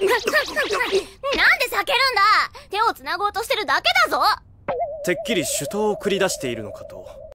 叫るんだ。手を繋ごうとしてるだけだぞ。 てっきり手刀を繰り出しているのかと。